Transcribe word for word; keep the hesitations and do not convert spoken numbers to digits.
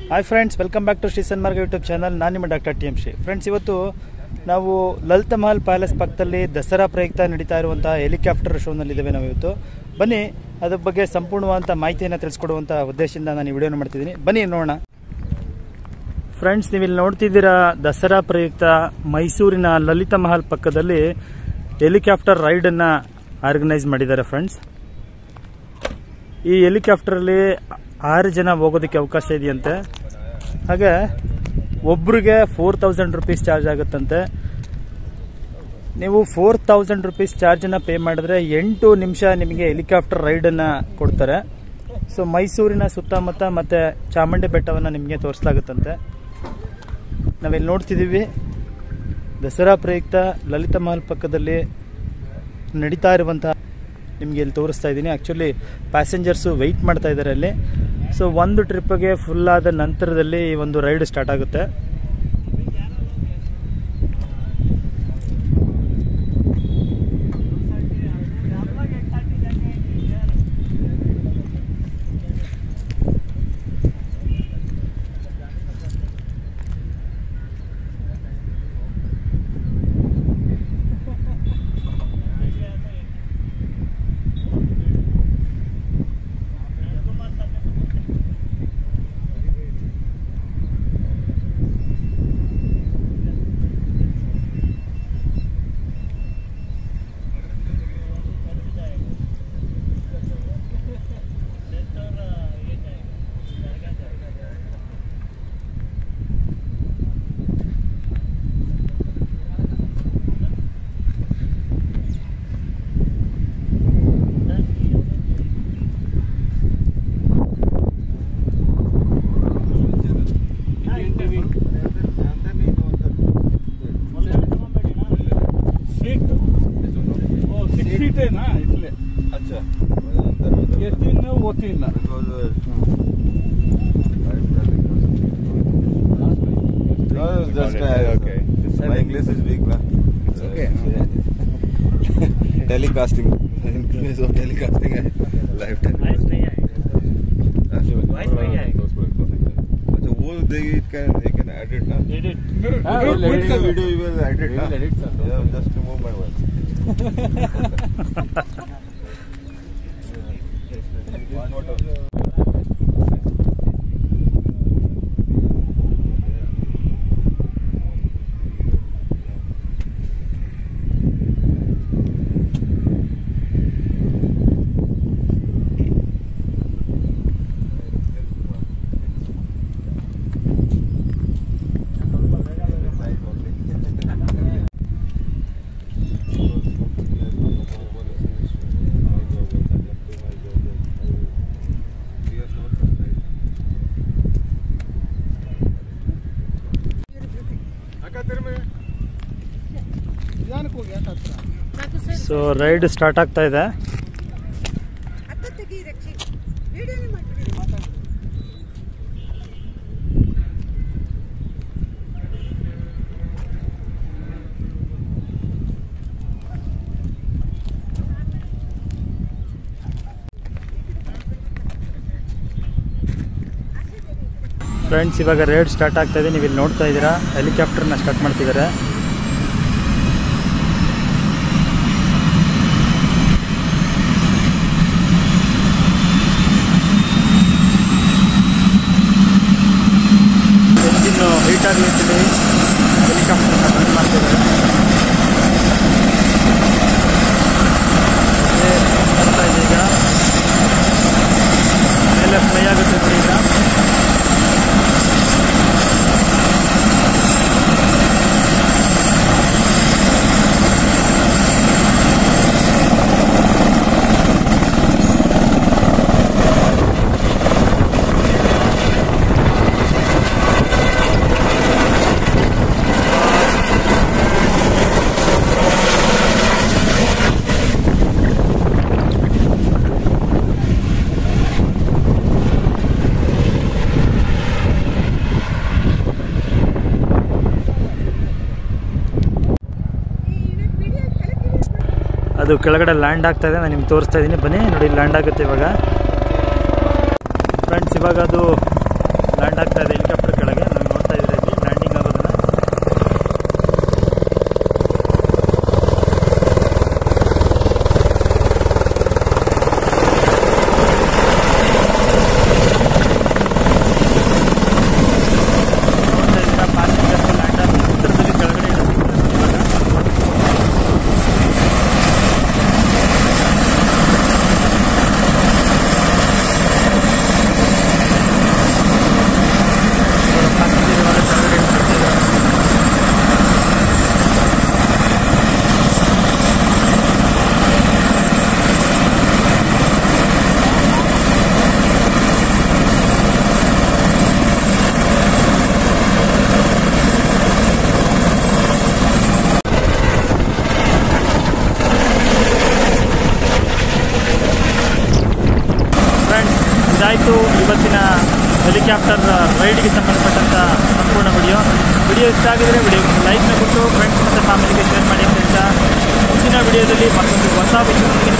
Hi friends, welcome back to Shri Sanmarga YouTube channel. ನಾನು ನಿಮ್ಮ doctor T M Shri. Friends, ಇವತ್ತು ನಾವು ಲಲಿತ ಮಹಲ್ ಪ್ಯಾಲೇಸ್ ಪಕ್ಕದಲ್ಲಿ ದಸರಾ ಪ್ರಯುಕ್ತ ನಡೀತಾ ಇರುವಂಥ ಹೆಲಿಕಾಪ್ಟರ್ ಶೋನಲ್ಲಿದ್ದೇವೆ. ನಾವು ಇವತ್ತು ಬನ್ನಿ ಅದ್ರ ಬಗ್ಗೆ ಸಂಪೂರ್ಣವಾದಂಥ ಮಾಹಿತಿಯನ್ನು ತಿಳಿಸ್ಕೊಡುವಂಥ ಉದ್ದೇಶದಿಂದ ನಾನು ಈ ವಿಡಿಯೋನ ಮಾಡ್ತಿದ್ದೀನಿ. ಬನ್ನಿ ನೋಡೋಣ. ಫ್ರೆಂಡ್ಸ್, ನೀವು ಇಲ್ಲಿ ನೋಡ್ತಿದ್ದೀರಾ, ದಸರಾ ಪ್ರಯುಕ್ತ ಮೈಸೂರಿನ ಲಲಿತ ಮಹಲ್ ಪಕ್ಕದಲ್ಲಿ ಹೆಲಿಕಾಪ್ಟರ್ ರೈಡನ್ನು ಆರ್ಗನೈಸ್ ಮಾಡಿದ್ದಾರೆ. ಫ್ರೆಂಡ್ಸ್, ಈ ಹೆಲಿಕಾಪ್ಟರಲ್ಲಿ ಆರು ಜನ ಹೋಗೋದಕ್ಕೆ ಅವಕಾಶ ಇದೆಯಂತೆ. ಹಾಗೆ ಒಬ್ರಿಗೆ ಫೋರ್ ತೌಸಂಡ್ ರುಪೀಸ್ ಚಾರ್ಜ್ ಆಗುತ್ತಂತೆ. ನೀವು ಫೋರ್ ತೌಸಂಡ್ ರುಪೀಸ್ ಚಾರ್ಜನ್ನು ಪೇ ಮಾಡಿದ್ರೆ ಎಂಟು ನಿಮಿಷ ನಿಮಗೆ ಹೆಲಿಕಾಪ್ಟರ್ ರೈಡನ್ನು ಕೊಡ್ತಾರೆ. ಸೊ ಮೈಸೂರಿನ ಸುತ್ತಮುತ್ತ ಮತ್ತು ಚಾಮುಂಡಿ ಬೆಟ್ಟವನ್ನು ನಿಮಗೆ ತೋರಿಸಲಾಗುತ್ತಂತೆ. ನಾವಿಲ್ಲಿ ನೋಡ್ತಿದ್ದೀವಿ, ದಸರಾ ಪ್ರಯುಕ್ತ ಲಲಿತ ಮಹಲ್ ಪಕ್ಕದಲ್ಲಿ ನಡೀತಾ ಇರುವಂಥ ನಿಮಗೆ ಇಲ್ಲಿ ತೋರಿಸ್ತಾ ಇದ್ದೀನಿ. ಆ್ಯಕ್ಚುಲಿ ಪ್ಯಾಸೆಂಜರ್ಸು ವೆಯ್ಟ್ ಮಾಡ್ತಾ ಇದ್ದಾರೆ ಅಲ್ಲಿ. ಸೊ ಒಂದು ಟ್ರಿಪ್ಪಿಗೆ ಫುಲ್ ಆದ ನಂತರದಲ್ಲಿ ಈ ಒಂದು ರೈಡ್ ಸ್ಟಾರ್ಟ್ ಆಗುತ್ತೆ. Telecasting, in case of telecasting, live telecasting. So वो they can they can edit ना? Edit. Video video you will edit ना? Yeah, just remove my voice. So ride start ಆಗ್ತಾ ಇದೆ. ಫ್ರೆಂಡ್ಸ್, ಇವಾಗ ರೈಡ್ ಸ್ಟಾರ್ಟ್ ಆಗ್ತಾ ಇದೆ. ನೀವು ಇಲ್ಲಿ ನೋಡ್ತಾ ಇದ್ದೀರಾ, ಹೆಲಿಕಾಪ್ಟರ್ನ ಸ್ಟಾರ್ಟ್ ಮಾಡ್ತಿದ್ದಾರೆ. ಎಂಜಿನ್ನು ಹೀಟ್ ಆಗಿ ಹೆಲಿಕಾಪ್ಟರ್ನ ಬಂದ್ ಮಾಡ್ತಿದ್ದಾರೆ. ಬರ್ತಾ ಇದೆ ಈಗ ಮೇಲೆ ಫ್ಲೈ ಆಗುತ್ತೆ ನೋಡಿ. ಈಗ ಅದು ಕೆಳಗಡೆ ಲ್ಯಾಂಡ್ ಆಗ್ತಾ ಇದೆ. ನಾನು ನಿಮ್ಗೆ ತೋರಿಸ್ತಾ ಇದ್ದೀನಿ, ಬನ್ನಿ ನೋಡಿ. ಲ್ಯಾಂಡ್ ಆಗುತ್ತೆ ಇವಾಗ. ಫ್ರೆಂಡ್ಸ್, ಇವಾಗ ಅದು ಲ್ಯಾಂಡ್ ಆಗ್ತಾ ಇದೆ. ಹೆಲಿಕಾಪ್ಟರ್ ರೈಡ್ಗೆ ಸಂಬಂಧಪಟ್ಟಂಥ ಸಂಪೂರ್ಣ ವಿಡಿಯೋ ವಿಡಿಯೋ ಇಷ್ಟ ಆಗಿದರೆ ವಿಡಿಯೋಗೆ ಲೈಕ್ನ ಕೊಟ್ಟು ಫ್ರೆಂಡ್ಸ್ ಮತ್ತು ಫ್ಯಾಮಿಲಿಗೆ ಶೇರ್ ಮಾಡಿ ಅಂತ ಹೇಳ್ತಾ ಮುಂದಿನ ವಿಡಿಯೋದಲ್ಲಿ ಮತ್ತೊಂದು ಹೊಸ ವಿಷಯದೊಂದಿಗೆ